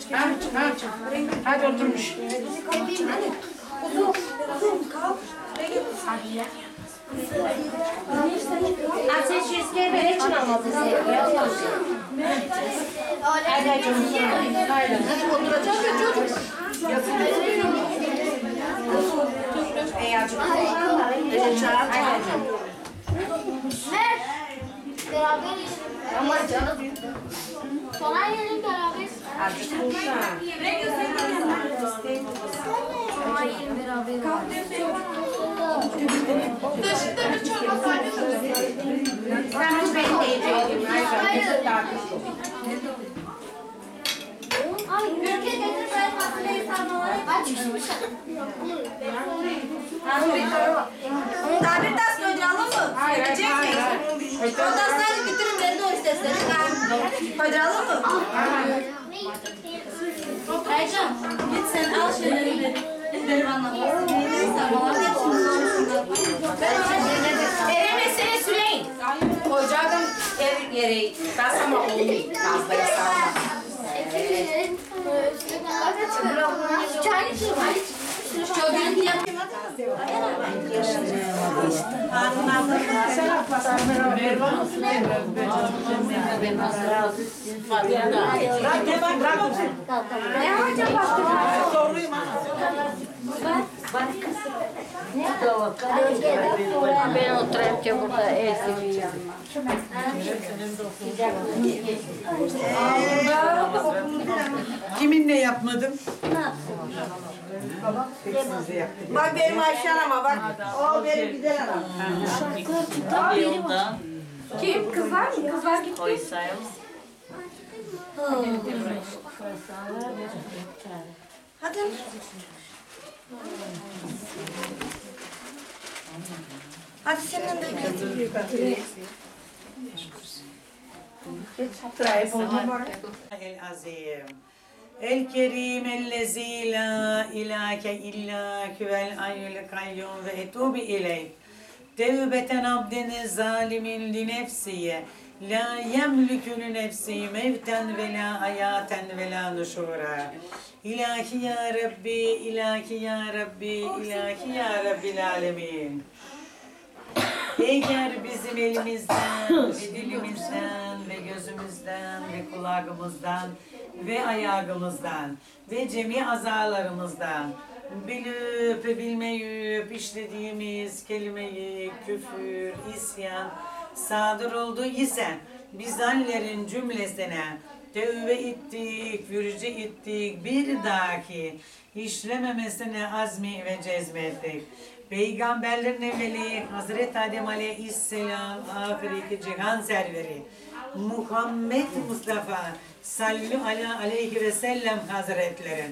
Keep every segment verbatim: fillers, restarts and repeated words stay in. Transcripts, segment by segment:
Ha, ha. Hadi oturmuş. Uzun, uzun kalk. Hadi ya. Ateş yüzgeyi böyle çıkamadı. Hadi canım. Hadi oturacağım ya çocuk. Eyacım. Öyle çağır. Mert. Beraber ama canım. Sonra yiyelim beraber. Artık burada. Sonra yiyelim beraber. Dışında bir çorba kaynadı. Sen hiç beni de yiyecektin. Ay, ülke getirmeyen fasulyeyi sarmaları. Aç şunu. Daha bir tas koyacağım mı? Yiyecek miyiz? O tasları bitirin beni de o isterseniz. Koyacağım mı? Aycan, Git sen al şeyleri de. Benim anlamazsın. Neyini sarmalar Eremesene Süleyin. Kocadım ev yeri. Tasama olmuyor. Fazla sağlam. çay içelim. Çocuğun diye. Ne yapacağım başka? Ben oturayım ki burada eğitim. Kiminle yapmadım? Bak benim Ayşen ama bak. O benim güzel anam. Kim? Kızlar mı? Kızlar gitti. Hadi. Hadi seninle de gidelim. El azim. El kerim ellezî la ilâke illâ huvel ayyul kayyum ve etûbü ileyh. Tevbeten abdin zalimin li nefsiye. La yemlükü li nefsi mevten ve la hayaten ve la nuşura. İlahi ya Rabbi, ilahi ya Rabbi, ilahi ya Rabbil alemin. Eğer bizim elimizden ve dilimizden ve gözümüzden ve kulağımızdan ve ayağımızdan ve cemi azalarımızdan bilip bilmeyip işlediğimiz kelimeyi, küfür, isyan sadır oldu ise bizlerin cümlesine tevbe ettik, fürce ettik, bir dahaki işlememesine azmi ve cezmettik. Peygamberlerin evveli Hazreti Adem Aleyhisselam ahireki cihan serveri Muhammed Mustafa sallallahu aleyhi ve sellem hazretleri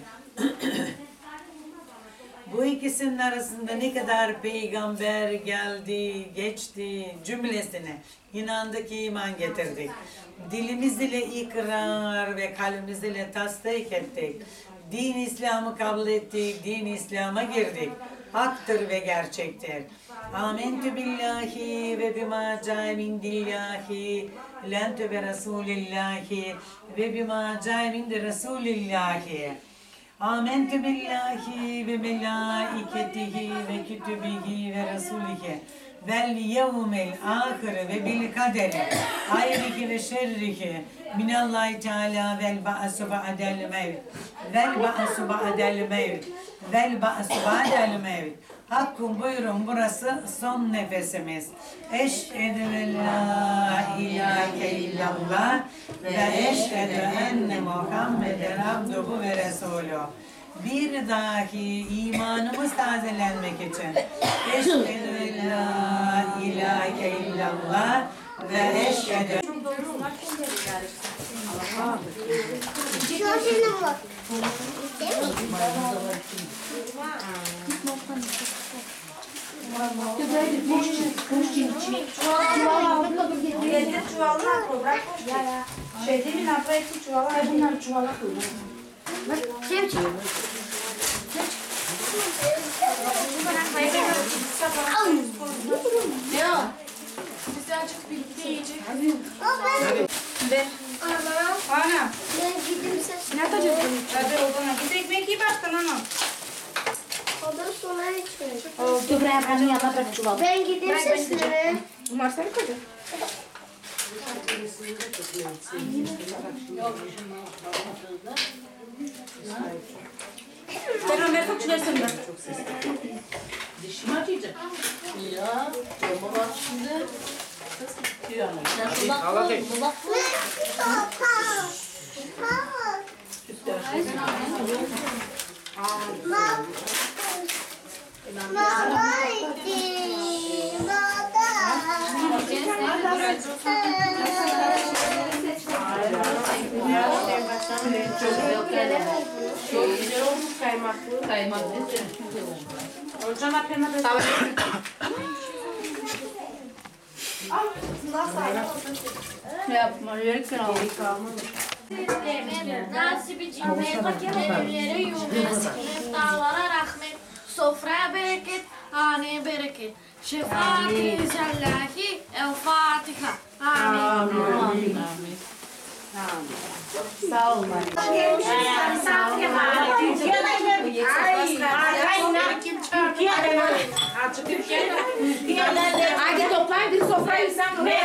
bu ikisinin arasında ne kadar peygamber geldi, geçti cümlesine inandık, iman getirdik. Dilimiz ile ikrar ve kalbimiz ile tasdik ettik. Din İslam'ı kabul ettik, din İslam'a girdik. Haktır ve gerçektir. Amentü billahi ve bima cae min dillahi lentü be rasulillahi ve bima cae min de rasulillahi. Amentü billahi ve melaiketihi ve kütübihi ve rasulihi vel yevmel ahir ve bil kaderi hayrihi ve şerrihi minallahi teala vel ba'su ba'del mevt vel ba'su ba'del mevt vel ba'su ba'del mevt. Hakkım buyurun, burası son nefesimiz. Eşhedü en la ilahe illallah ve eşhedü enne Muhammeden abduhu ve resuluhu. Bir dahi imanımız tazelenmek için eşhedü en la ilahe illallah ve eşhedü. Yedi çuvallar koy, bırak boş ver. Şey demin abla iki çuvallar. Ay bunları çuvala koy. Bak, şey çek. Ne o? Bizi açık birlikte yiyecek. Ver. Ana. Ben gideyim ses. Ne atacağız? Ondan sonra içmeyin. Dur Reyhan'ın yanına bırak çuvalı. Ben gideyim sesine. Bunlar senin koca. Sen Ömer kaç versin ben? Dişimi acıyacak. Ya, ama bak şimdi. Sen şu bak, bu bak. Kaymaklı. Kaymak Hocam apena da. ne yapma, yürek sen al. Nasibi cimmet, evlere yuvmet, dağlara rahmet, sofraya bereket, haneye bereket. Şefaat-i Cellahi, El Fatiha. Amin. Sağ ol. Hadi toplayın bir sofrayı sen buraya.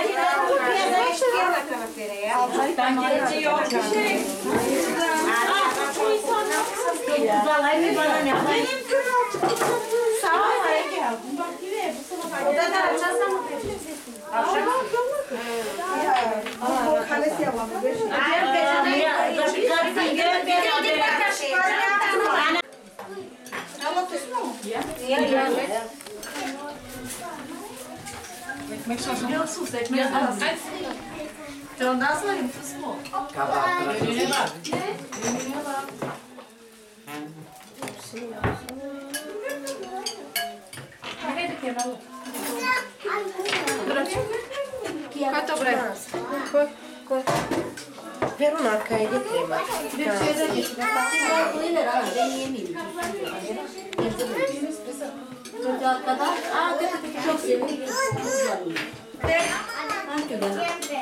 Ben geleceğim yok. Uzalay bir bana ne yapayım? Sağ ol. Bak yine bu sana Oda da açarsan mı? ekmek şaşırıyorsunuz. Ekmek şaşırıyorsunuz. Ondan sonra nüfus mu? Önüne bak. Koy da buraya. Koy. Koy. Ver onu arkaya getireyim bak. Bir şeyler getir. Ben yemeyeyim. Çocuğa kadar. Aa, çok sevindim. Hangi bana?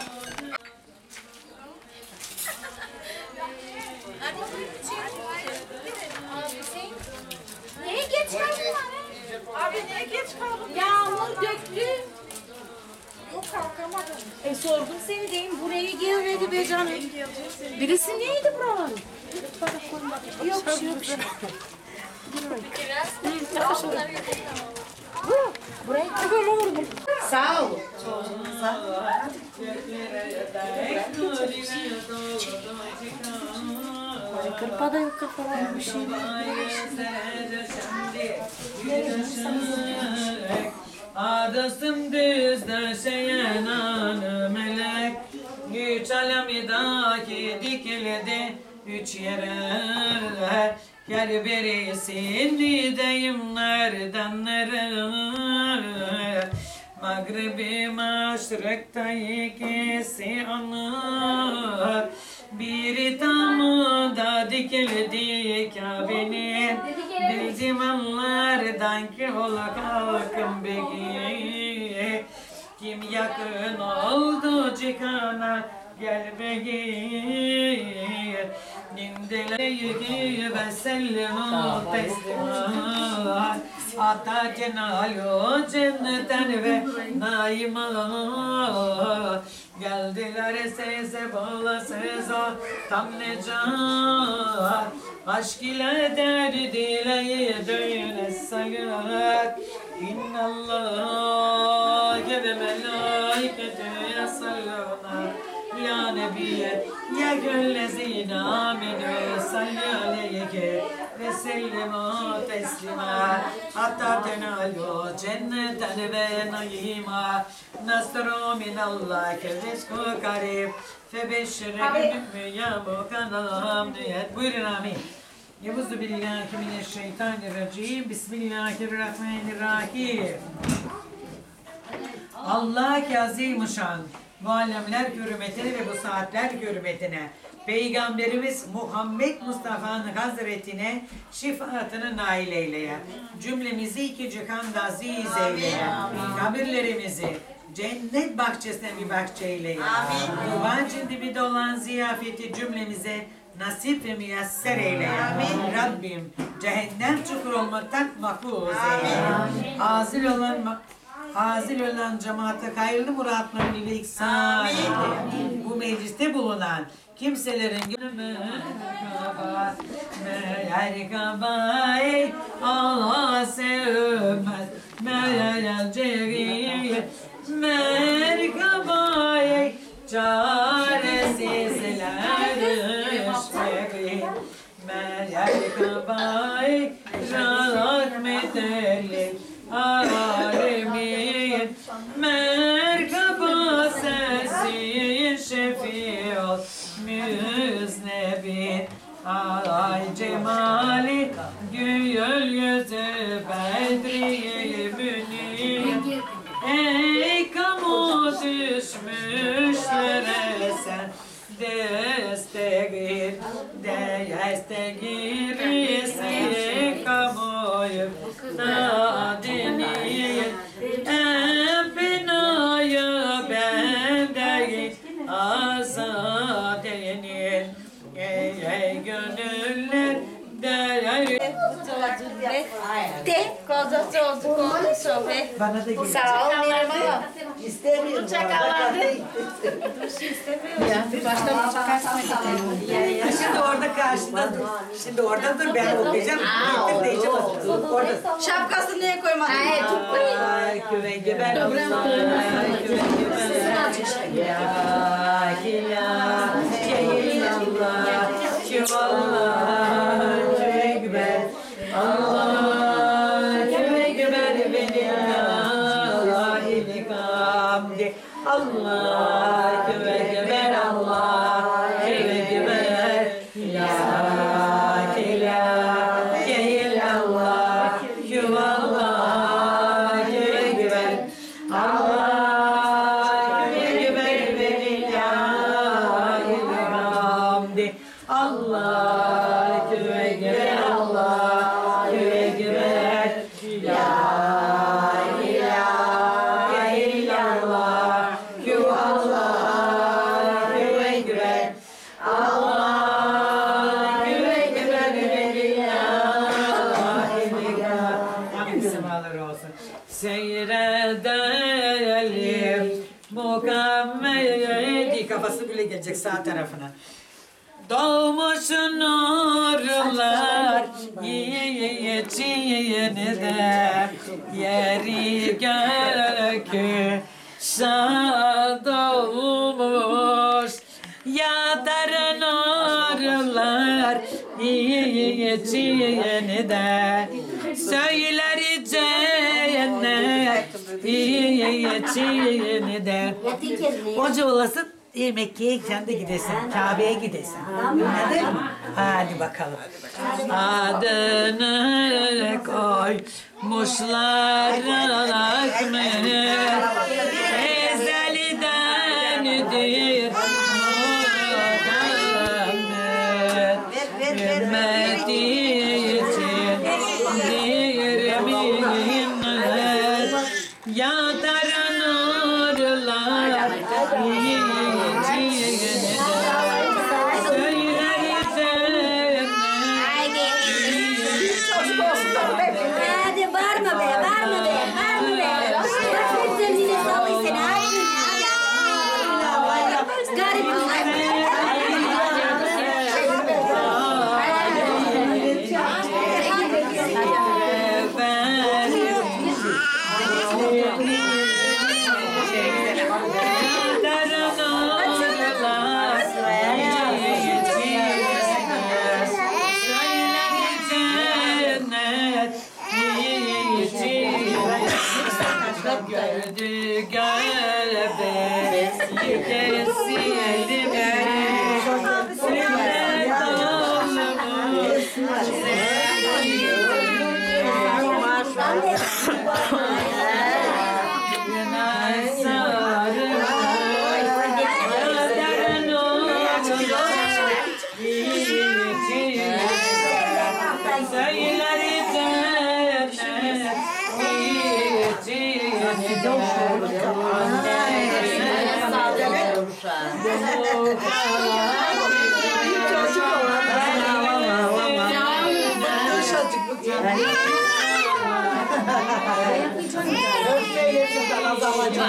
Niye geç kaldın? Abi niye geç kaldın? Yağmur döktü. Yok kalkamadım. E sordum seni deyim. Buraya gelmedi be canım. Birisi neydi buraları? Yok yok. Buraya kafama vurdum. Sağ ol. Kırpada yok kafalar bir şey. Adasım düz döşeyen anı melek, güç alemidaki dikildi üç yere. Gel birisini deyim nereden nereye, Mağribi maşrıkta ikisi anı, biri tamı da dikildi Kabe'nin, bildim anlardan ki ol kalkın begi. Kim yakın oldu cikana gel begi. Nindeleyi ve sellimu teslimat, Ata cenalu cennetten ve naima. Geldiler seze bağlasız o tam necat, aşk ile derdiyle döne salat. İnnallâhe ve melâiketü yasallûne ya Nebiye ya güllezîne âmenû salli aleyke ve sellimu teslima, hatta tenalû cenneten ve naîmâ. Nasru minallâhi rizku karib febeşşirek ya mukanam niyet. Buyurun amin. Euzu billahi mineşşeytanirracim. Bismillahirrahmanirrahim. Allah ki azimuşan bu alemler hürmetine ve bu saatler hürmetine Peygamberimiz Muhammed Mustafa'nın hazretine şifaatını nail eyleye. Cümlemizi iki cihanda aziz eyleye. Kabirlerimizi cennet bahçesine bir bahçe eyleye. Dubancın dibinde olan ziyafeti cümlemize nasip ve müyesser eyle. Amin. Rabbim cehennem çukur olmaktan mahfuz eyle. Hazır olan ma- hazır olan cemaate hayırlı muratlarını ile ihsan eyle. Bu mecliste bulunan kimselerin gönlü merhaba ey Allah sevmez meğer cehil merhaba ey çaresizler şehir merhaba ey rahmet eyle alemin merhaba sensin şefi ol müznebin ay cemali gül yüzü bedriye münir ey kamu düşmüşlere sen destegir destegirisi kamuyu nadinir en binayı bendeyi azadenir ey ey gönüller değer De, kozası oldu, kozası be. bana da gel. Sağ ol Meryem Hanım. İstemiyorum. Çakallardı. Ya bir başka bir çıkarsana gidelim. Şimdi orada karşında dur. Şimdi orada dur ben okuyacağım. Gittim diyeceğim. Orada. Şapkasını niye koymadın? Ay, çok koyun. Ay küve geber olsun. Ay küve geber. Ya ilah, ya illallah, küvallah, küve geber. Allah, küve geber velillah, ilhamdi. Allah, küve geber Allah, küve geber. Ya ilah, ya illallah, küvallah, küve geber. Allah, küve geber velillah, ilhamdi. Allah, küve geber Allah, küve geber. Ya ilah, ya illallah, küvallah, küve geber. Allah, küve geber velillah, ilhamdi. Amin semaları olsun. Seyredelim Muhammed. Kafası bile gelecek sağ tarafına. Doğmuş nurlar yiyeceğini de yeri gökü şad olmuş. Yadar nurlar yiyeceğini de söyler cennet yiyeceğini de hoca olasın. Mekke'ye sen de gidesin, Kabe'ye gidesin. Anladın mı? Hadi bakalım. Adını koymuşlar akmır, ezelidendir Muhammed. Ümmeti için bir minnet, yadar nurlar Hadi bağırma be, bağırma be, bağırma be. Bak sen yine sallayın seni, hadi. Garip kızlar. Gördü gölbe yükesi elime sünnet olmuş günah sarılmış yadaren olmuş yiyeceğim söyler cennet azıcık canım. Öpmeyle şuradan azalacak.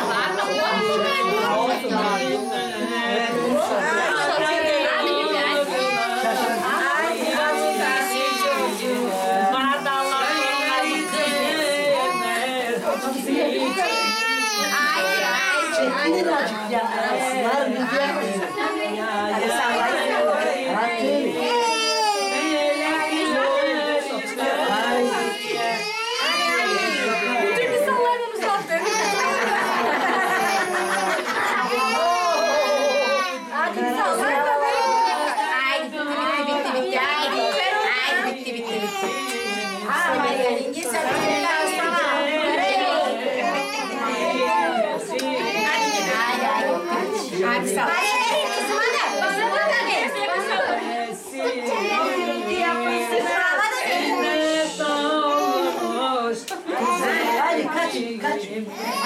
Hadi kaçın kaçın.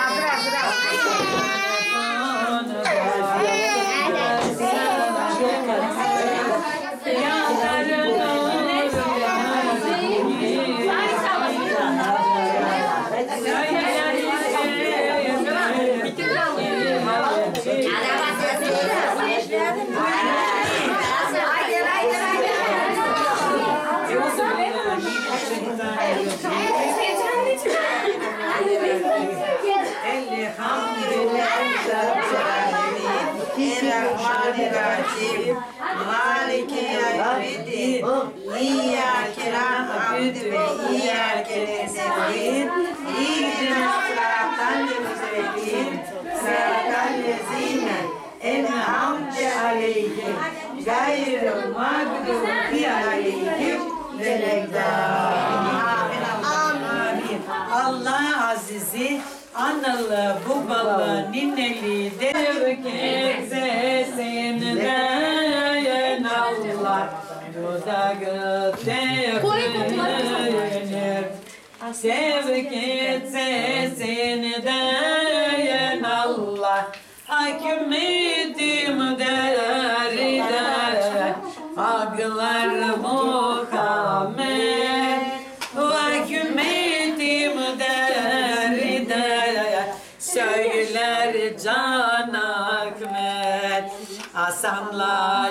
Bismillahirrahmanirrahim. Maliki yevmiddin. İyyâke na'budu ve iyyâke nestaîn. İhdina sıratal müstakîm. Sıratal lezîne en'amte aleyhim. Gayril mağdubi aleyhim veleddâlîn. Amin. Allah azizi analı, babalı, nineli, devket sesinden Allah dudağı tevklenir. Sevket sesinden Allah hakimiyetim deride ağlar Muhammed hakimiyetim deride söyler Can Ahmet Hasan'la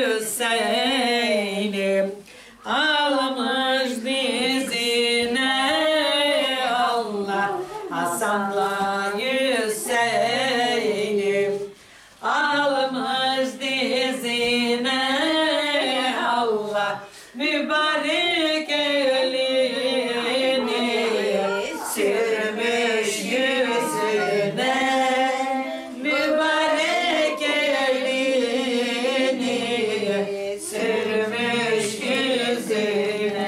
Hüseyin'im almış dizine Allah Hasan'la Hüseyin'im almış dizine Allah mübarek